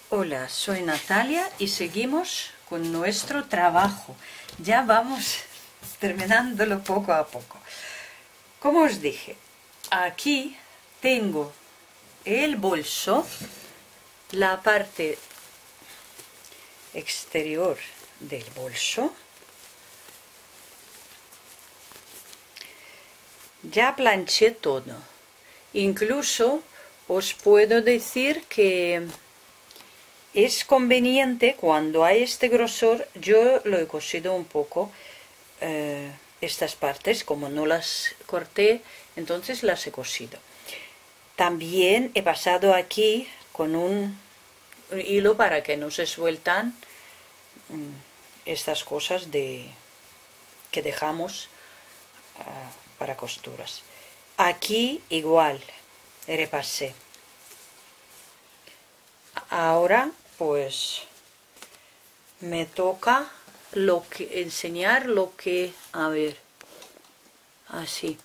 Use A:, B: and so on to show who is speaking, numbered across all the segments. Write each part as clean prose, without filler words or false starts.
A: Hola, soy Natalia y seguimos con nuestro trabajo. Ya vamos terminándolo poco a poco. Como os dije, aquí tengo el bolso, la parte exterior del bolso. Ya planché todo. Incluso os puedo decir que es conveniente, cuando hay este grosor, yo lo he cosido un poco, estas partes, como no las corté, entonces las he cosido. También he pasado aquí con un hilo para que no se sueltan estas cosas que dejamos para costuras. Aquí igual repasé. Ahora pues me toca enseñar lo que, a ver, así.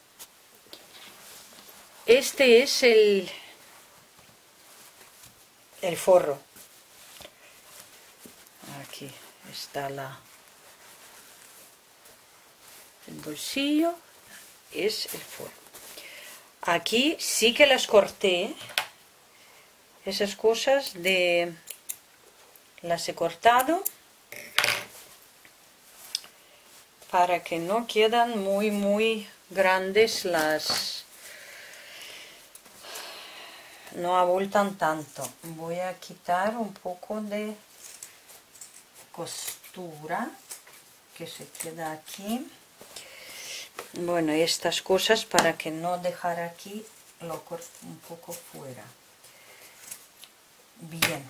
A: Este es el forro. Aquí está el bolsillo, es el forro. Aquí sí que las corté, esas cosas las he cortado para que no quedan muy grandes, no abultan tanto. Voy a quitar un poco de costura que se queda aquí. Bueno, y estas cosas para que no dejar aquí, lo corto un poco fuera. Bien,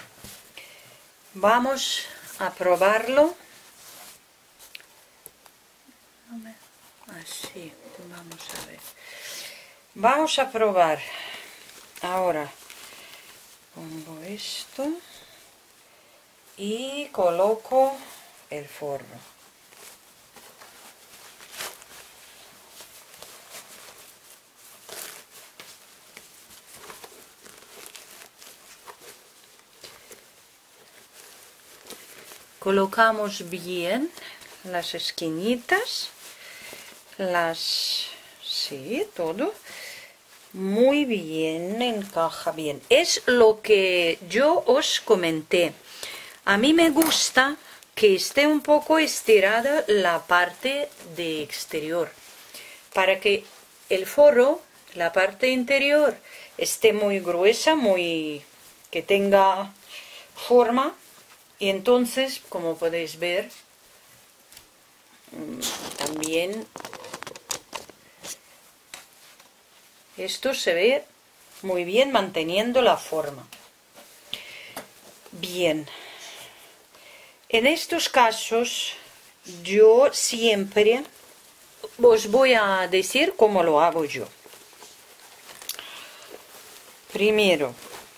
A: vamos a probarlo. Así, vamos a ver. Vamos a probar. Ahora pongo esto y coloco el forro. Colocamos bien las esquinitas, sí, todo muy bien, encaja bien. Es lo que yo os comenté. A mí me gusta que esté un poco estirada la parte de exterior, para que el forro, la parte interior, esté muy gruesa, que tenga forma. Y entonces, como podéis ver, también esto se ve muy bien manteniendo la forma. Bien, en estos casos yo siempre os voy a decir cómo lo hago yo. Primero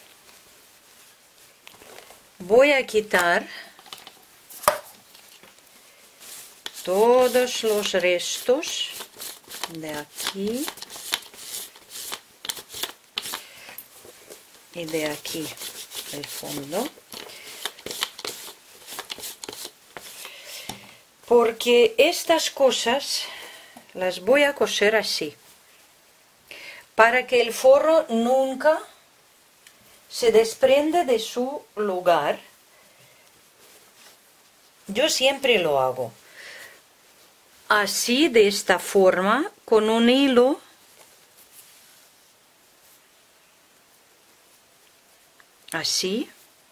A: voy a quitar todos los restos de aquí y de aquí, el fondo, porque estas cosas las voy a coser así, para que el forro nunca se desprende de su lugar. Yo siempre lo hago así, de esta forma, con un hilo así.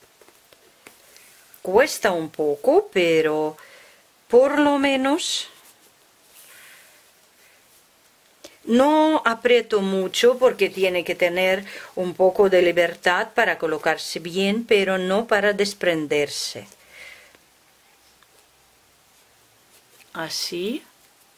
A: Cuesta un poco, pero por lo menos no aprieto mucho, porque tiene que tener un poco de libertad para colocarse bien, pero no para desprenderse. Así.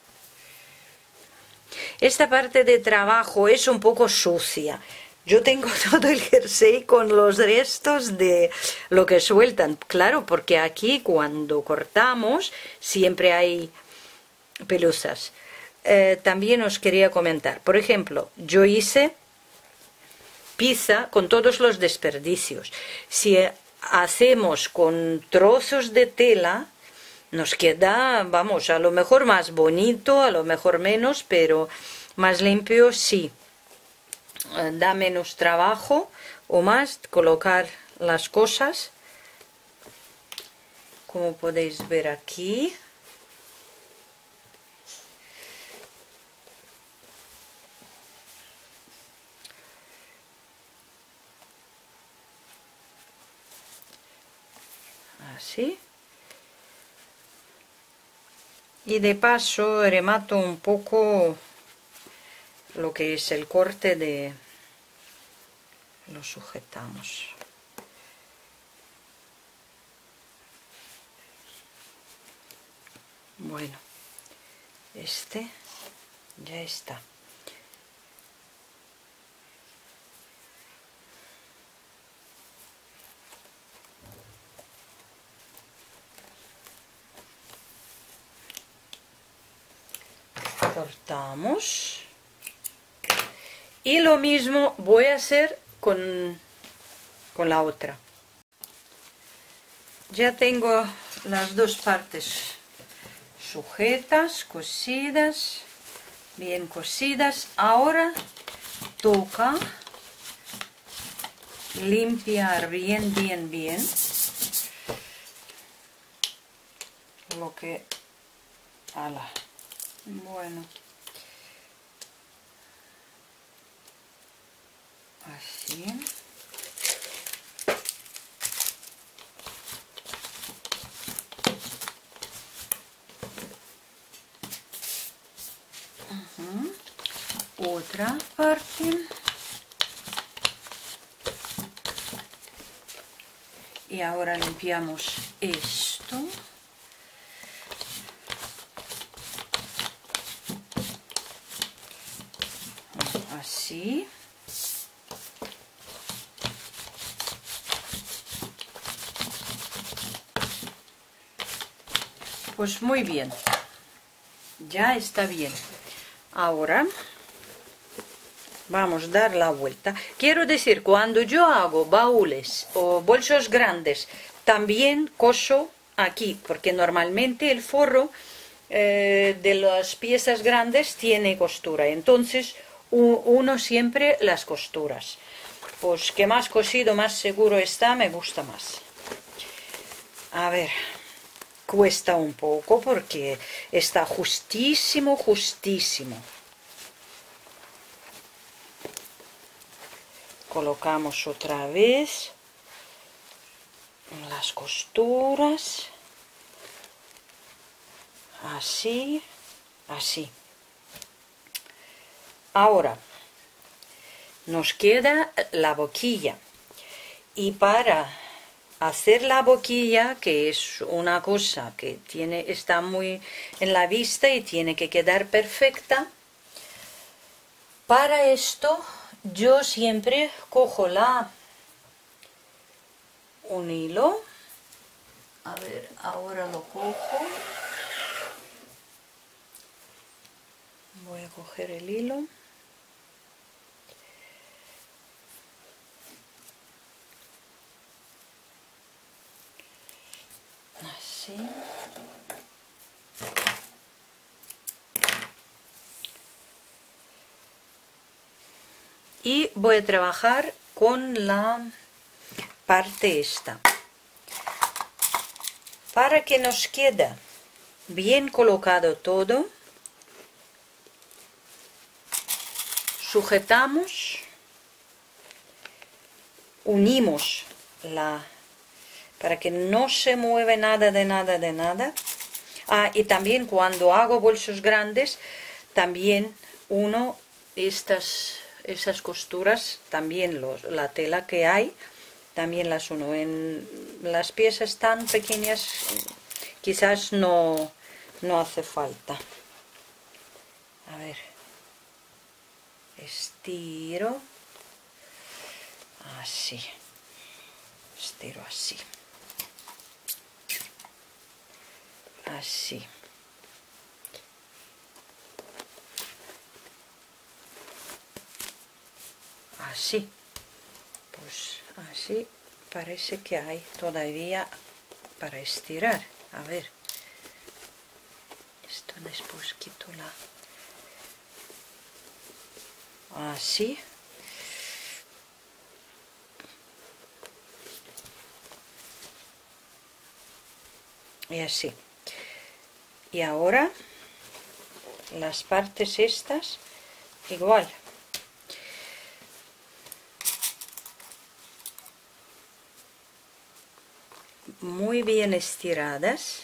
A: Esta parte de trabajo es un poco sucia. Yo tengo todo el jersey con los restos de lo que sueltan. Claro, porque aquí cuando cortamos siempre hay pelusas. También os quería comentar. Por ejemplo, yo hice pizza con todos los desperdicios. Si hacemos con trozos de tela, nos queda, vamos, a lo mejor más bonito, a lo mejor menos, pero más limpio sí. Da menos trabajo o más colocar las cosas, como podéis ver aquí. Así. Y de paso remato un poco lo que es el corte de... lo sujetamos. Bueno, este ya está. Cortamos. Y lo mismo voy a hacer con la otra. Ya tengo las dos partes sujetas, cosidas, bien cosidas. Ahora toca limpiar bien lo que... ala. Bueno, así. Otra parte. Y ahora limpiamos esto. Así. Pues muy bien. Ya está bien. Ahora vamos a dar la vuelta. Quiero decir, cuando yo hago baúles o bolsos grandes, también coso aquí, porque normalmente el forro de las piezas grandes tiene costura. Entonces uno siempre las costuras. Pues que más cosido, más seguro está, me gusta más. A ver, cuesta un poco porque está justísimo. Colocamos otra vez las costuras, así. Ahora nos queda la boquilla, y para hacer la boquilla, que es una cosa que está muy en la vista y tiene que quedar perfecta, para esto yo siempre cojo un hilo. A ver, ahora lo cojo. Voy a coger el hilo. Así. Y voy a trabajar con la parte esta. Para que nos quede bien colocado todo, sujetamos, unimos para que no se mueva nada de nada. Ah, y también cuando hago bolsos grandes, también uno esas costuras, también la tela que hay, también las uno. En las piezas tan pequeñas quizás no hace falta. A ver, estiro, así, estiro así, así. Así, pues así parece que hay todavía para estirar. A ver, esto después quito la... así. Y así. Y ahora las partes estas igual. Muy bien estiradas.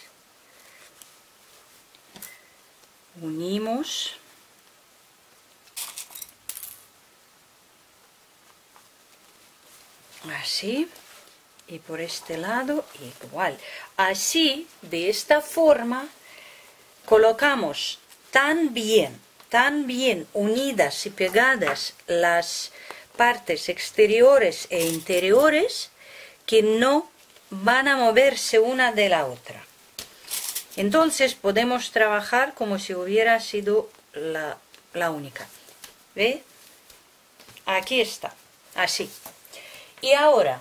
A: Unimos. Así. Y por este lado igual. Así, de esta forma, colocamos tan bien unidas y pegadas las partes exteriores e interiores que no van a moverse una de la otra. Entonces podemos trabajar como si hubiera sido la única. ¿Ve? Aquí está, así. Y ahora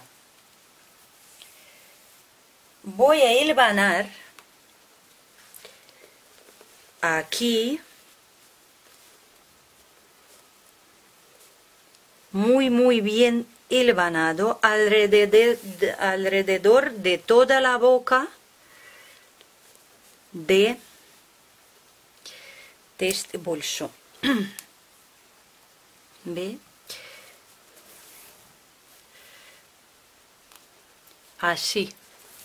A: voy a hilvanar aquí muy bien hilvanado alrededor de toda la boca de este bolso. ¿Ve? Así.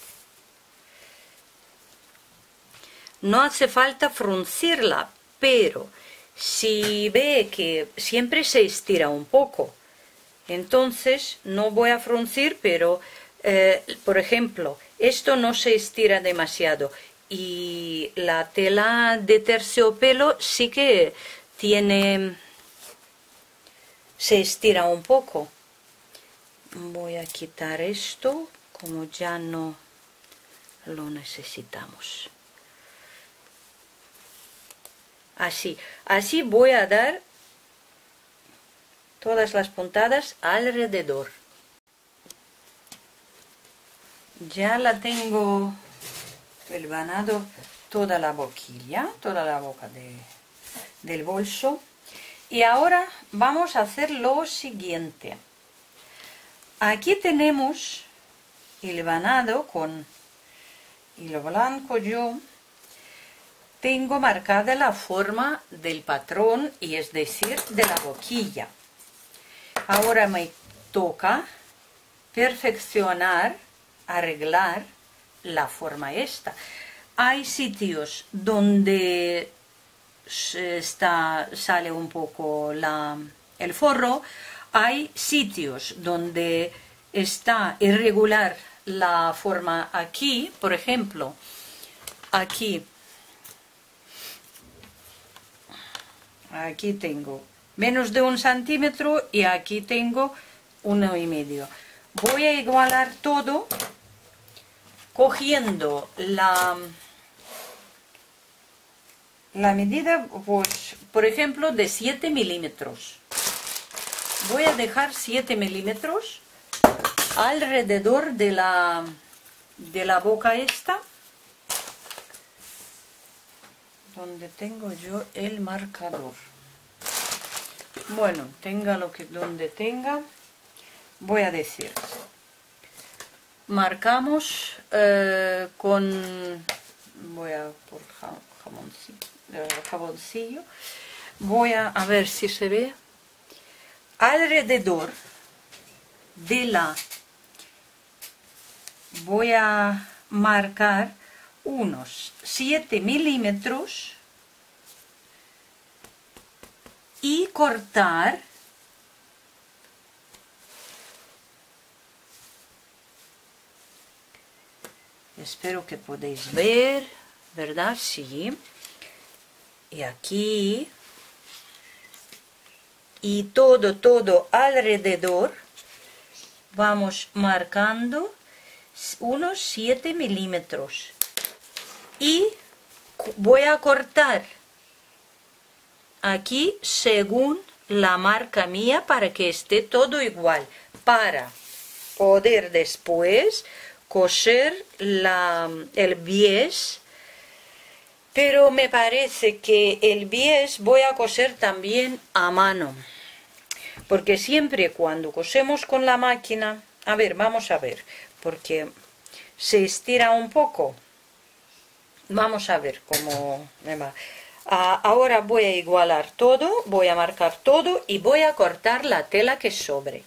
A: No hace falta fruncirla, pero si ve que siempre se estira un poco, entonces no voy a fruncir, pero por ejemplo, esto no se estira demasiado y la tela de terciopelo sí que se estira un poco. Voy a quitar esto como ya no lo necesitamos. Así voy a dar todas las puntadas alrededor. Ya la tengo hilvanado toda la boquilla, toda la boca del bolso. Y ahora vamos a hacer lo siguiente. Aquí tenemos hilvanado con hilo blanco yo. Tengo marcada la forma del patrón, y es decir, de la boquilla. Ahora me toca perfeccionar, arreglar la forma esta. Hay sitios donde sale un poco el forro, hay sitios donde está irregular la forma aquí, por ejemplo, aquí tengo menos de 1 centímetro y aquí tengo 1,5. Voy a igualar todo cogiendo la medida, pues, por ejemplo, de 7 milímetros. Voy a dejar 7 milímetros alrededor de la boca esta, donde tengo yo el marcador. Bueno, donde tenga, voy a decir, marcamos voy a por jaboncillo, voy a ver si se ve, alrededor voy a marcar unos 7 milímetros y cortar espero que podéis ver, ¿verdad? Sí. Y aquí y todo alrededor vamos marcando unos 7 milímetros y voy a cortar aquí según la marca mía para que esté todo igual, para poder después coser el bies, pero me parece que el bies voy a coser también a mano, porque siempre cuando cosemos con la máquina, a ver, vamos a ver, porque se estira un poco, vamos a ver cómo me va. Ahora voy a igualar todo, voy a marcar todo y voy a cortar la tela que sobre.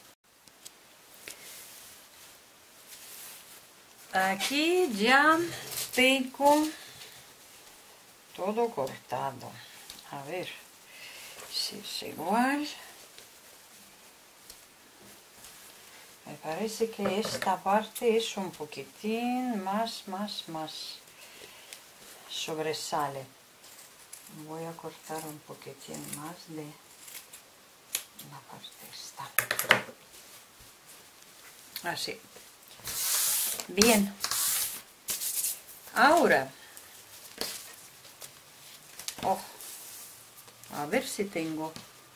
A: Aquí ya tengo todo cortado. A ver si es igual. Me parece que esta parte es un poquitín más sobresale. Voy a cortar un poquitín más de la parte esta. Así. Bien. Ahora. A ver si tengo.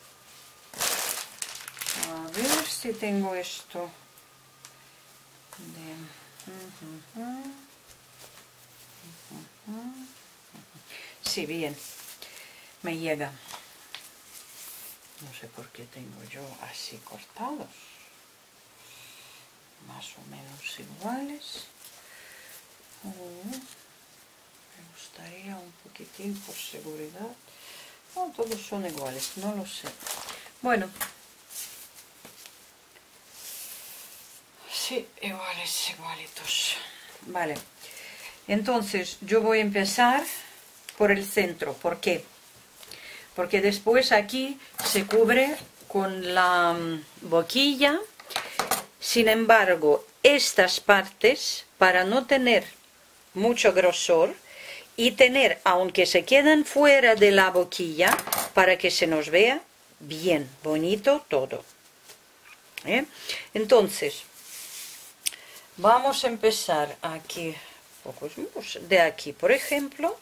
A: A ver si tengo esto. Sí, bien. Me llega. No sé por qué tengo yo así cortados. Más o menos iguales. Me gustaría un poquitín por seguridad. No, todos son iguales, no lo sé. Bueno. Sí, igualitos. Vale. Entonces yo voy a empezar por el centro. ¿Por qué? Porque después aquí se cubre con la boquilla. Sin embargo, estas partes, para no tener mucho grosor y tener, aunque se quedan fuera de la boquilla, para que se nos vea bien, bonito todo. Entonces, vamos a empezar aquí, de aquí, por ejemplo.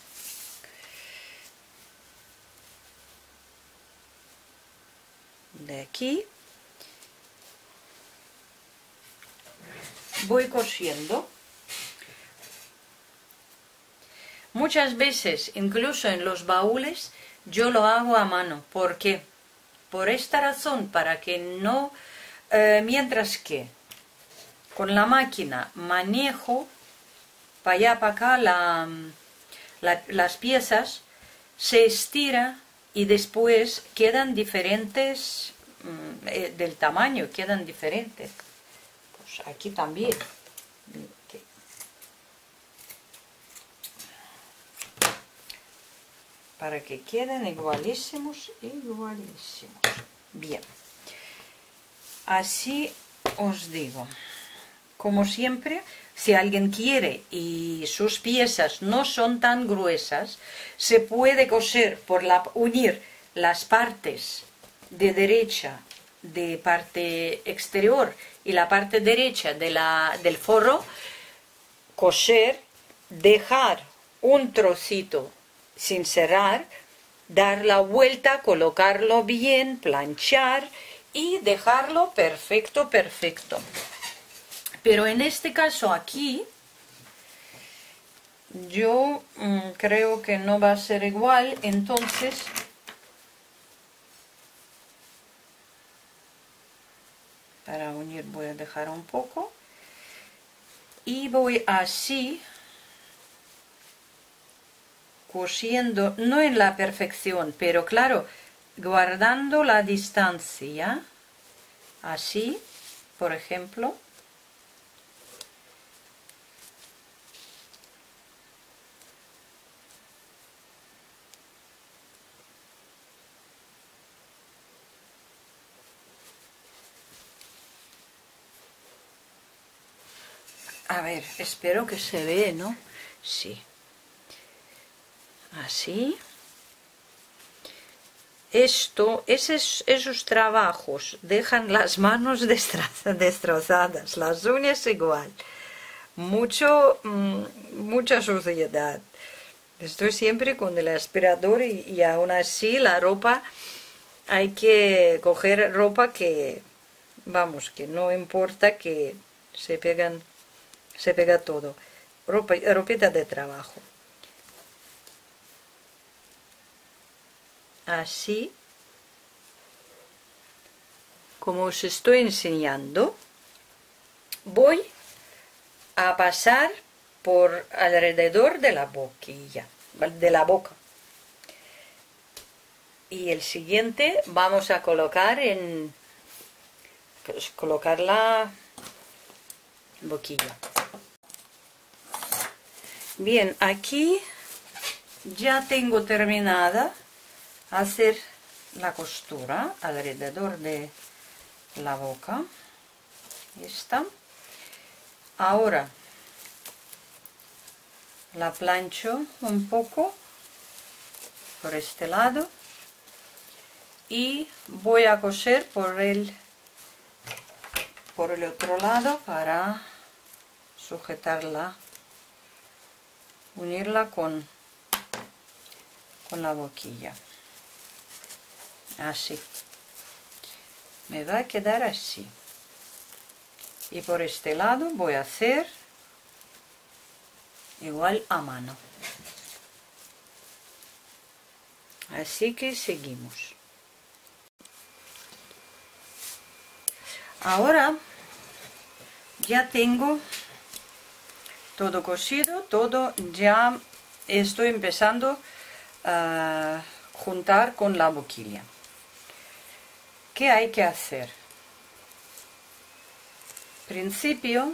A: De aquí voy cosiendo. Muchas veces, incluso en los baúles, yo lo hago a mano. ¿Por qué? Por esta razón, para que no, mientras que con la máquina manejo para allá, para acá las piezas, se estira y después quedan diferentes del tamaño, quedan diferentes. Pues aquí también. Para que queden igualísimos. Bien. Así os digo. Como siempre, si alguien quiere y sus piezas no son tan gruesas, se puede coser unir las partes de derecha de parte exterior y la parte derecha del forro, coser, dejar un trocito sin cerrar, dar la vuelta, colocarlo bien, planchar y dejarlo perfecto. Pero en este caso aquí, yo creo que no va a ser igual, entonces para unir voy a dejar un poco y voy así cosiendo, no en la perfección, pero claro, guardando la distancia, así, por ejemplo. A ver, espero que se ve, ¿no? Sí. Así. Esos trabajos dejan las manos destrozadas, las uñas igual. Mucha suciedad. Estoy siempre con el aspirador y aún así la ropa, hay que coger ropa que vamos, que no importa que se pega todo. Ropita de trabajo. Así como os estoy enseñando, voy a pasar por alrededor de la boquilla, de la boca. Y el siguiente vamos a colocar la boquilla. Bien, aquí ya tengo terminada hacer la costura alrededor de la boca. Esta. Ahora la plancho un poco por este lado y voy a coser por el otro lado para sujetarla, unirla con la boquilla. Así me va a quedar así, y por este lado voy a hacer igual a mano. Así que seguimos. Ahora ya tengo todo cosido, todo ya estoy empezando a juntar con la boquilla. ¿Qué hay que hacer? Principio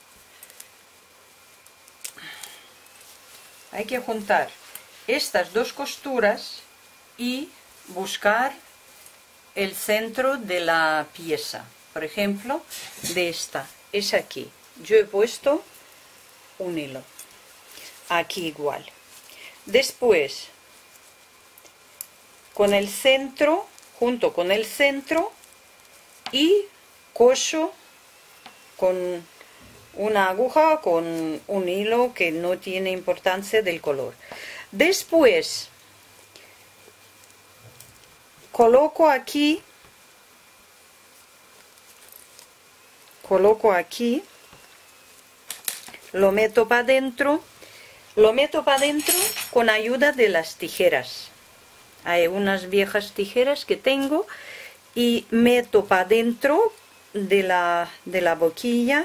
A: hay que juntar estas dos costuras y buscar el centro de la pieza. Por ejemplo, de esta es aquí. Yo he puesto un hilo aquí igual. Después, con el centro, junto con el centro, y coso con una aguja, con un hilo que no tiene importancia del color. Después coloco aquí, lo meto para adentro, con ayuda de las tijeras. Hay unas viejas tijeras que tengo y meto para adentro de la boquilla.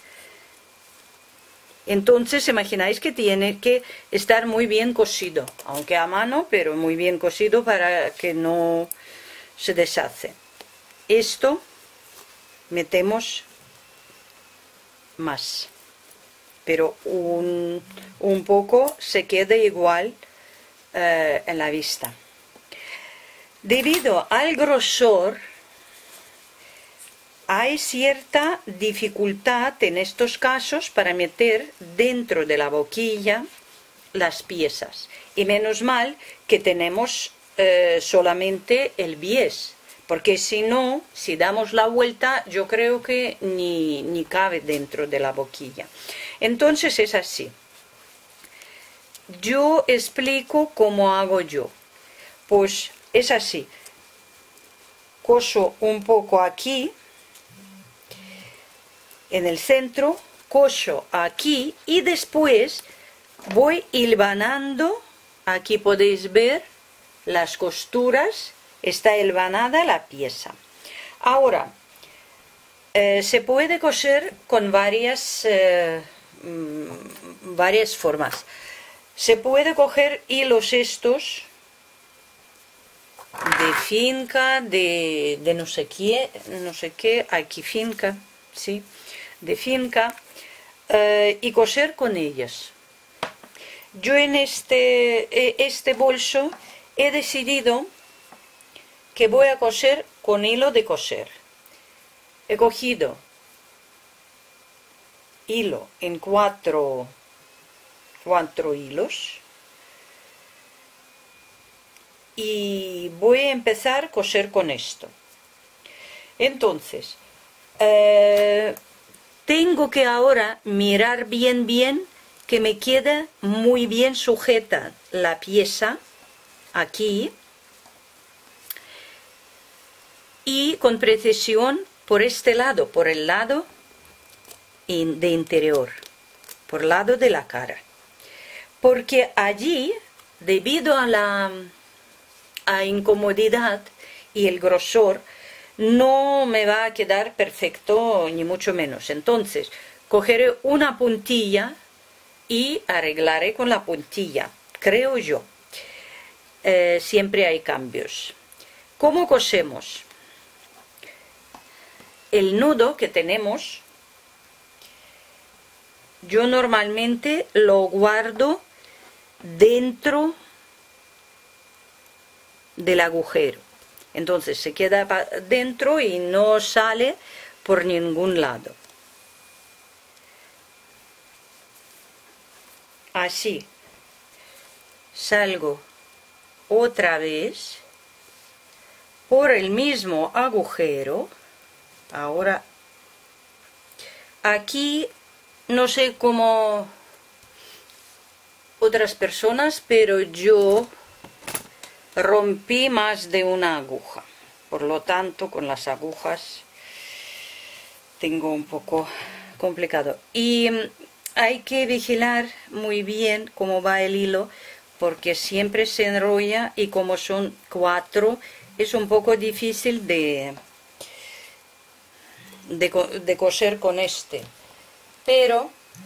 A: Entonces imagináis que tiene que estar muy bien cosido, aunque a mano, pero muy bien cosido para que no se deshace. Esto metemos más, pero un poco se quede igual en la vista. Debido al grosor, hay cierta dificultad en estos casos para meter dentro de la boquilla las piezas. Y menos mal que tenemos solamente el bies, porque si no, si damos la vuelta, yo creo que ni cabe dentro de la boquilla. Entonces es así. Yo explico cómo hago yo. Pues es así. Coso un poco aquí, en el centro, coso aquí y después voy hilvanando. Aquí podéis ver las costuras, está hilvanada la pieza. Ahora, se puede coser con varias formas. Se puede coger hilos estos de finca, de no sé qué, aquí finca, sí, de finca, y coser con ellas. Yo en este bolso he decidido que voy a coser con hilo de coser. He cogido hilo en cuatro hilos y voy a empezar a coser con esto. Entonces tengo que ahora mirar bien que me quede muy bien sujeta la pieza aquí, y con precisión por este lado, por el lado de interior, por el lado de la cara. Porque allí, debido a la incomodidad y el grosor, no me va a quedar perfecto, ni mucho menos. Entonces, cogeré una puntilla y arreglaré con la puntilla, creo yo. Siempre hay cambios. ¿Cómo cosemos? El nudo que tenemos, yo normalmente lo guardo dentro del agujero. Entonces se queda dentro y no sale por ningún lado. Así. Salgo otra vez por el mismo agujero. Ahora, aquí no sé cómo otras personas, pero yo rompí más de una aguja. Por lo tanto, con las agujas tengo un poco complicado. Y hay que vigilar muy bien cómo va el hilo, porque siempre se enrolla y como son 4, es un poco difícil de coser con este. Pero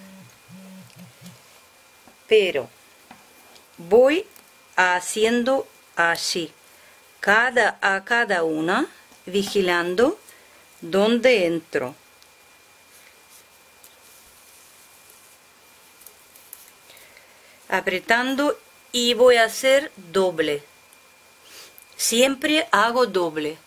A: voy haciendo así, a cada una, vigilando dónde entro. Apretando y voy a hacer doble. Siempre hago doble.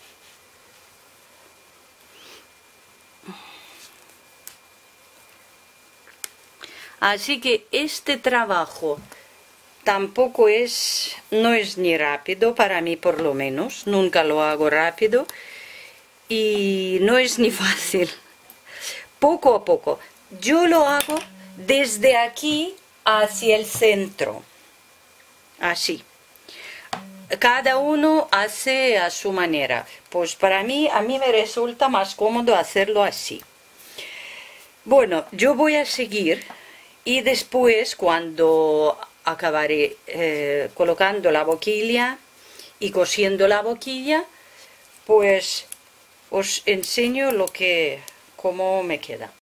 A: Así que este trabajo tampoco no es ni rápido, para mí por lo menos, nunca lo hago rápido, y no es ni fácil. Poco a poco. Yo lo hago desde aquí hacia el centro. Así. Cada uno hace a su manera. Pues a mí me resulta más cómodo hacerlo así. Bueno, yo voy a seguir y después, cuando acabaré colocando la boquilla y cosiendo la boquilla, pues os enseño cómo me queda.